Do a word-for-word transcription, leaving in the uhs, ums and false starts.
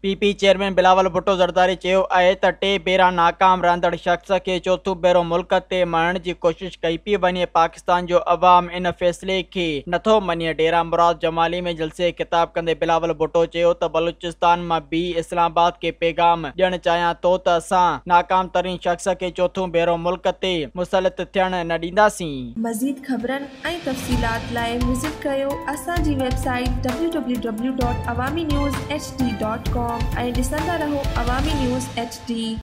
PP chairman Bilawal Bhutto Zardari चयो आहे त टे भेरा नाकाम रहंदड़ शख़्स खे चोथों भेरो मुल्क ते मणण जी कोशिश कई पई वञे। पाकिस्तान जो अवाम इन फ़ैसिले खे नथो मञे। डेरा मुराद जमाली में जलसे ख़िताब कंदे बिलावल भुट्टो चयो त बलूचिस्तान मां बि इस्लामाबाद खे पैगाम ॾियणु चाहियां थो त असां नाकाम तरीन शख़्स खे चोथों भेरो मुल्क ते मुसलत थियण न ॾींदासीं। मज़ीद ख़बरनि ऐं तफ़सीलात लाइ विज़िट कयो असांजी website W W W dot Awami news H D dot com ऐं ॾिसंदा रहो अवामी न्यूज़ एच डी।